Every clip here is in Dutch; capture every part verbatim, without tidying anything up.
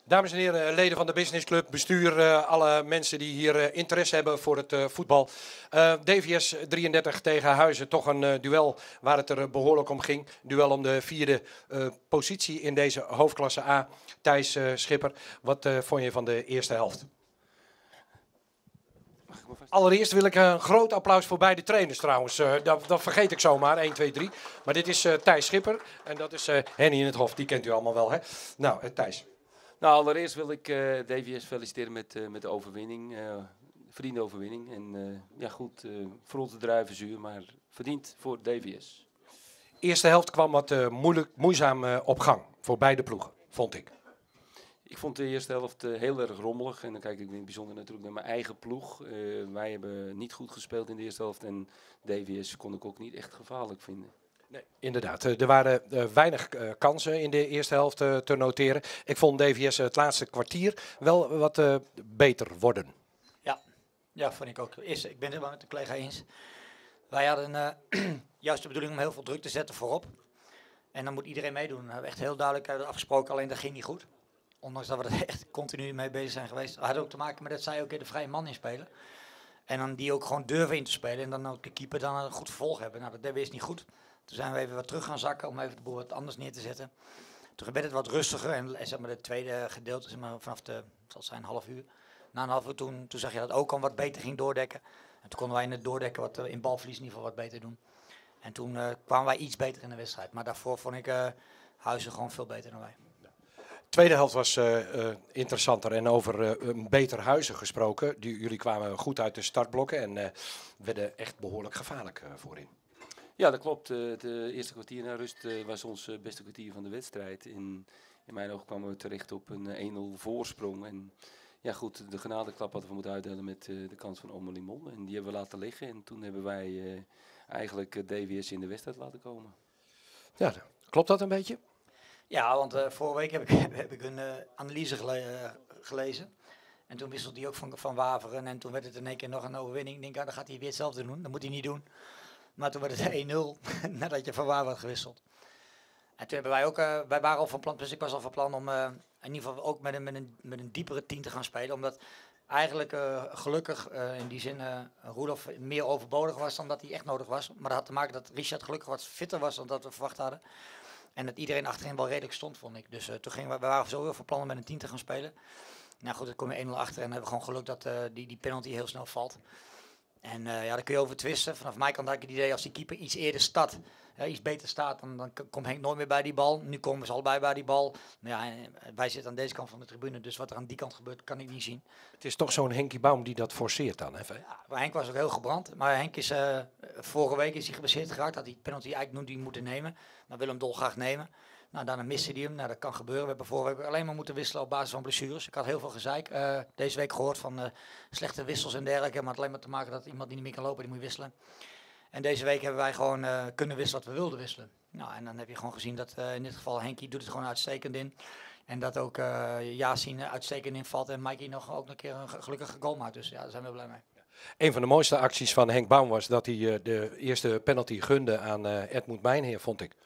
Dames en heren, leden van de Business Club, bestuur, uh, alle mensen die hier uh, interesse hebben voor het uh, voetbal. Uh, D V S drieëndertig tegen Huizen, toch een uh, duel waar het er uh, behoorlijk om ging. Duel om de vierde uh, positie in deze hoofdklasse A. Thijs uh, Schipper, wat uh, vond je van de eerste helft? Allereerst wil ik een groot applaus voor beide trainers trouwens. Uh, dat, dat vergeet ik zomaar, één, twee, drie. Maar dit is uh, Thijs Schipper en dat is uh, Henny in het Hof. Die kent u allemaal wel, hè? Nou, uh, Thijs. Nou, allereerst wil ik uh, D V S feliciteren met, uh, met de overwinning. Uh, verdiende overwinning. En uh, ja goed, uh, voor ons de druivenzuur, maar verdiend voor D V S. Eerste helft kwam wat uh, moeilijk, moeizaam uh, op gang voor beide ploegen, vond ik. Ik vond de eerste helft uh, heel erg rommelig. En dan kijk ik in het bijzonder natuurlijk naar mijn eigen ploeg. Uh, wij hebben niet goed gespeeld in de eerste helft. En D V S kon ik ook niet echt gevaarlijk vinden. Nee, inderdaad. Er waren uh, weinig uh, kansen in de eerste helft uh, te noteren. Ik vond D V S uh, het laatste kwartier wel wat uh, beter worden. Ja. ja, vond ik ook. Eerst, ik ben het helemaal met de collega eens. Wij hadden uh, juist de bedoeling om heel veel druk te zetten voorop. En dan moet iedereen meedoen. We hebben echt heel duidelijk afgesproken, alleen dat ging niet goed. Ondanks dat we er echt continu mee bezig zijn geweest. Dat had ook te maken met dat zij ook de vrije man inspelen. En dan die ook gewoon durven in te spelen. En dan ook de keeper dan een goed vervolg hebben. Nou, dat deden we eerst niet goed. Toen zijn we even wat terug gaan zakken om even de boel wat anders neer te zetten. Toen werd het wat rustiger en zeg maar, het tweede gedeelte, zeg maar, vanaf de, zal zijn, half uur. Na een half uur toen, toen zag je dat ook al wat beter ging doordekken. En toen konden wij in het doordekken wat in balverlies in ieder geval wat beter doen. En toen uh, kwamen wij iets beter in de wedstrijd. Maar daarvoor vond ik uh, Huizen gewoon veel beter dan wij. Tweede helft was uh, uh, interessanter en over uh, een beter Huizen gesproken. Die, jullie kwamen goed uit de startblokken en uh, werden echt behoorlijk gevaarlijk uh, voorin. Ja, dat klopt. Het uh, eerste kwartier na rust uh, was ons uh, beste kwartier van de wedstrijd. In, in mijn ogen kwamen we terecht op een uh, één nul voorsprong. En ja goed, de genadeklap hadden we moeten uitdelen met uh, de kans van Ome Limon. En die hebben we laten liggen. En toen hebben wij uh, eigenlijk uh, D V S in de wedstrijd laten komen. Ja, klopt dat een beetje? Ja, want uh, vorige week heb ik, heb ik een uh, analyse gele uh, gelezen. En toen wisselde hij ook van, van Waveren. En toen werd het in één keer nog een overwinning. Ik denk, ah, dan gaat hij weer hetzelfde doen. Dat moet hij niet doen. Maar toen werd het één nul nadat je van Waveren had gewisseld. En toen hebben wij ook, uh, wij waren al van plan, dus ik was al van plan om uh, in ieder geval ook met een, met, een, met een diepere tien te gaan spelen. Omdat eigenlijk uh, gelukkig uh, in die zin uh, Roelof meer overbodig was dan dat hij echt nodig was. Maar dat had te maken dat Richard gelukkig wat fitter was dan dat we verwacht hadden. En dat iedereen achterin wel redelijk stond, vond ik. Dus uh, toen gingen we, we waren sowieso van plan om met een tien te gaan spelen. Nou goed, dan kom je één nul achter en dan hebben we gewoon geluk dat uh, die, die penalty heel snel valt. En uh, ja, daar kun je over twisten. Vanaf mijn kant had ik het idee als die keeper iets eerder staat, ja, iets beter staat, dan, dan komt Henk nooit meer bij die bal. Nu komen ze allebei bij die bal. Maar ja, wij zitten aan deze kant van de tribune, dus wat er aan die kant gebeurt, kan ik niet zien. Het is toch zo'n Henkie Baum die dat forceert dan, hè? Ja, maar Henk was ook heel gebrand. Maar Henk is, uh, vorige week is hij geblesseerd geraakt, had hij die penalty eigenlijk niet moeten nemen. Maar wil hem dolgraag nemen. Nou, daarna miste hij hem. Nou, dat kan gebeuren. We hebben vorige week alleen maar moeten wisselen op basis van blessures. Ik had heel veel gezeik uh, deze week gehoord van uh, slechte wissels en dergelijke. Maar het alleen maar te maken dat iemand die niet meer kan lopen, die moet wisselen. En deze week hebben wij gewoon uh, kunnen wisselen wat we wilden wisselen. Nou, en dan heb je gewoon gezien dat uh, in dit geval Henkie doet het gewoon uitstekend in. En dat ook uh, Yasin uitstekend invalt en Mikey nog ook een keer een gelukkige goal maakt. Dus ja, daar zijn we blij mee. Een van de mooiste acties van Henk Baum was dat hij uh, de eerste penalty gunde aan uh, Edmund Mijnheer, vond ik.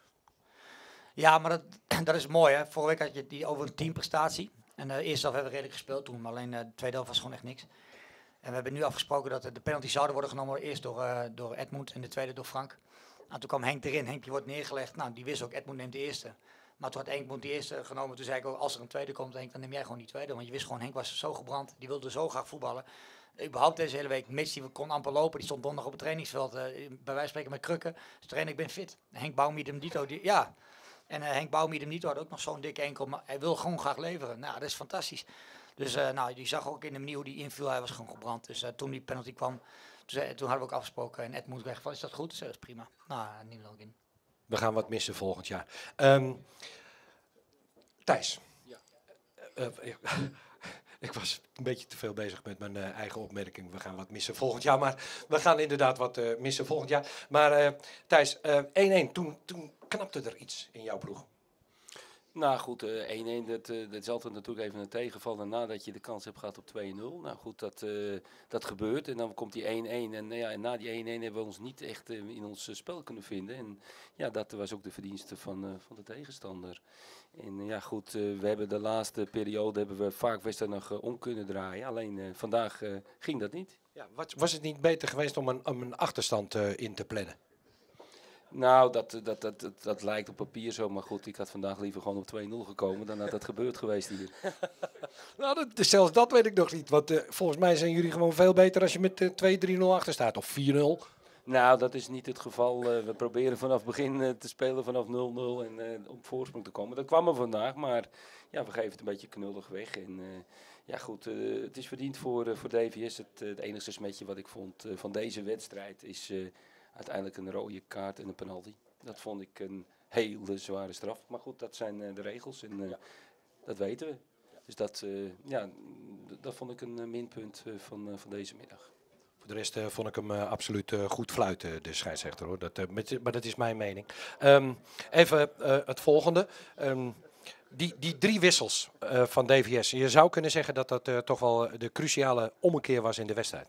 Ja, maar dat, dat is mooi, hè. Vorige week had je die over een teamprestatie. En de uh, eerste helft hebben we redelijk gespeeld toen, maar alleen uh, de tweede helft was gewoon echt niks. En we hebben nu afgesproken dat de penalty zouden worden genomen, eerst door, uh, door Edmund en de tweede door Frank. Nou, toen kwam Henk erin, Henk die wordt neergelegd, nou die wist ook, Edmund neemt de eerste. Maar toen had Edmund die eerste genomen, toen zei ik ook, als er een tweede komt, Henk, dan neem jij gewoon die tweede. Want je wist gewoon, Henk was zo gebrand, die wilde zo graag voetballen. Überhaupt deze hele week, Mitch die kon amper lopen, die stond donderdag op het trainingsveld, uh, bij wijze van spreken met krukken. Dus trainer, ik ben fit. Henk Baumidem Dito, die, ja... En uh, Henk Baumidem niet had ook nog zo'n dikke enkel, maar hij wil gewoon graag leveren. Nou, dat is fantastisch. Dus uh, nou, die zag ook in de manier hoe die inviel, hij was gewoon gebrand. Dus uh, toen die penalty kwam, toen, uh, toen hadden we ook afgesproken en Ed moet weg. Is dat goed? Dus, uh, dat is prima. Nou, niet ook in. We gaan wat missen volgend jaar. Um, Thijs. Ja. Uh, uh, ik was een beetje te veel bezig met mijn uh, eigen opmerking. We gaan wat missen volgend jaar, maar we gaan inderdaad wat uh, missen volgend jaar. Maar uh, Thijs, één-één, uh, toen, toen knapte er iets in jouw ploeg. Nou goed, eh, één één, dat, eh, dat is altijd natuurlijk even een tegenvaller nadat je de kans hebt gehad op twee nul. Nou goed, dat, eh, dat gebeurt en dan komt die één één. En, eh, ja, en na die één één hebben we ons niet echt eh, in ons eh, spel kunnen vinden. En ja, dat was ook de verdienste van, eh, van de tegenstander. En eh, ja goed, eh, we hebben de laatste periode hebben we vaak wedstrijden nog eh, om kunnen draaien. Alleen eh, vandaag eh, ging dat niet. Ja, wat, was het niet beter geweest om een, om een achterstand uh, in te plannen? Nou, dat, dat, dat, dat, dat lijkt op papier zo. Maar goed, ik had vandaag liever gewoon op twee nul gekomen. Dan had dat gebeurd geweest hier. Nou, dat, zelfs dat weet ik nog niet. Want uh, volgens mij zijn jullie gewoon veel beter als je met uh, twee drie nul achter staat. Of vier nul. Nou, dat is niet het geval. Uh, we proberen vanaf het begin uh, te spelen vanaf nul nul en uh, op voorsprong te komen. Dat kwam er vandaag, maar ja, we geven het een beetje knullig weg. En uh, ja goed, uh, het is verdiend voor, uh, voor D V S. Het, uh, het enige smetje wat ik vond uh, van deze wedstrijd is uh, uiteindelijk een rode kaart en een penalty. Dat vond ik een hele zware straf. Maar goed, dat zijn uh, de regels en uh, ja. dat weten we. Dus dat, uh, ja, dat vond ik een uh, minpunt uh, van, uh, van deze middag. Voor de rest uh, vond ik hem uh, absoluut uh, goed fluiten, de scheidsrechter, hoor. Dat, uh, met, maar dat is mijn mening. Um, even uh, het volgende. Um, die, die drie wissels uh, van D V S. Je zou kunnen zeggen dat dat uh, toch wel de cruciale ommekeer was in de wedstrijd.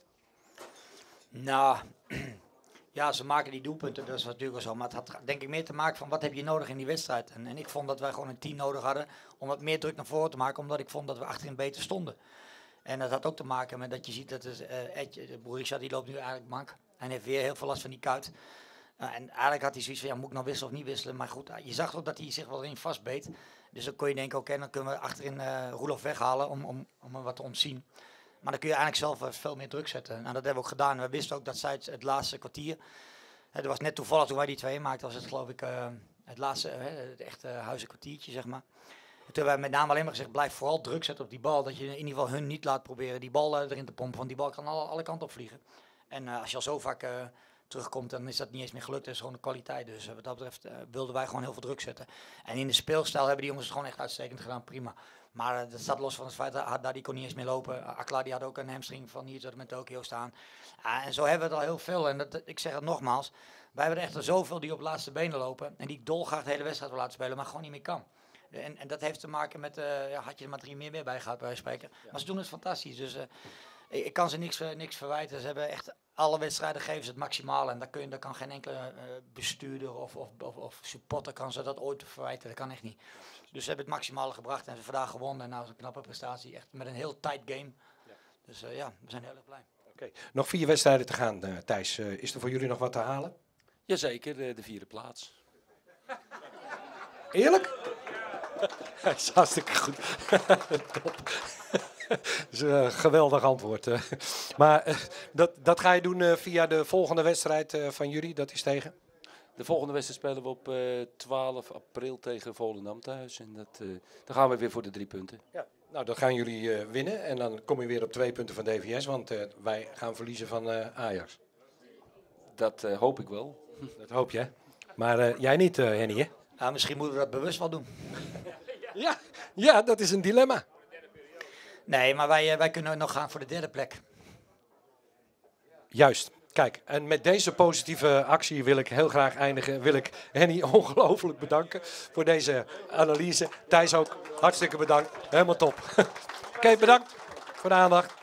Nou, ja, ze maken die doelpunten, dat is natuurlijk wel zo. Maar het had denk ik meer te maken van wat heb je nodig in die wedstrijd. En, en ik vond dat wij gewoon een tien nodig hadden om wat meer druk naar voren te maken. Omdat ik vond dat we achterin beter stonden. En dat had ook te maken met dat je ziet dat uh, Edje, de Borisha, die loopt nu eigenlijk mank. En heeft weer heel veel last van die kuit. Uh, en eigenlijk had hij zoiets van, ja, moet ik nou wisselen of niet wisselen? Maar goed, je zag ook dat hij zich wel erin vastbeet. Dus dan kon je denken, oké, okay, dan kunnen we achterin uh, Roelof weghalen om, om, om wat te ontzien. Maar dan kun je eigenlijk zelf uh, veel meer druk zetten. Nou, dat hebben we ook gedaan. We wisten ook dat zij het, het laatste kwartier... Het was net toevallig toen wij die twee maakten, was het geloof ik uh, het laatste, uh, het echte huizen kwartiertje, zeg maar. Toen hebben wij met name alleen maar gezegd, blijf vooral druk zetten op die bal. Dat je in ieder geval hun niet laat proberen die bal uh, erin te pompen. Want die bal kan alle, alle kanten op vliegen. En uh, als je al zo vaak uh, terugkomt, dan is dat niet eens meer gelukt. Dat is gewoon een kwaliteit. Dus uh, wat dat betreft uh, wilden wij gewoon heel veel druk zetten. En in de speelstijl hebben die jongens het gewoon echt uitstekend gedaan. Prima. Maar uh, dat staat los van het feit dat Haddadi kon niet eens meer lopen. Uh, Akla die had ook een hamstring van hier tot met Tokio staan. Uh, en zo hebben we het al heel veel. En dat, ik zeg het nogmaals. Wij hebben er echt zoveel die op laatste benen lopen. En die dolgraag de hele wedstrijd wil laten spelen, maar gewoon niet meer kan. En, en dat heeft te maken met, uh, ja, had je er maar drie meer meer bij gehad bij wijze van spreken. Ja. Maar ze doen het fantastisch. Dus uh, ik, ik kan ze niks, uh, niks verwijten. Ze hebben echt alle wedstrijden geven ze het maximale. En daar, kun je, daar kan geen enkele uh, bestuurder of, of, of, of supporter kan ze dat ooit verwijten. Dat kan echt niet. Dus ze hebben het maximale gebracht en ze vandaag gewonnen. En nou is een knappe prestatie. Echt met een heel tight game. Ja. Dus uh, ja, we zijn heel erg blij. Okay. Nog vier wedstrijden te gaan, uh, Thijs. Uh, is er voor jullie nog wat te halen? Jazeker, de, de vierde plaats. Eerlijk? Dat is hartstikke goed. Top. Dat is een geweldig antwoord. Maar uh, dat, dat ga je doen uh, via de volgende wedstrijd uh, van jullie. Dat is tegen? De volgende wedstrijd spelen we op uh, twaalf april tegen Volendam thuis. En dat, uh, dan gaan we weer voor de drie punten. Ja. Nou, dan gaan jullie uh, winnen. En dan kom je weer op twee punten van D V S. Want uh, wij gaan verliezen van uh, Ajax. Dat uh, hoop ik wel. Dat hoop je. Maar uh, jij niet, uh, Henny, hè? Nou, misschien moeten we dat bewust wel doen. Ja, ja, dat is een dilemma. Nee, maar wij, wij kunnen nog gaan voor de derde plek. Juist. Kijk, en met deze positieve actie wil ik heel graag eindigen. Wil ik Henny ongelooflijk bedanken voor deze analyse. Thijs ook, hartstikke bedankt. Helemaal top. Oké, okay, bedankt voor de aandacht.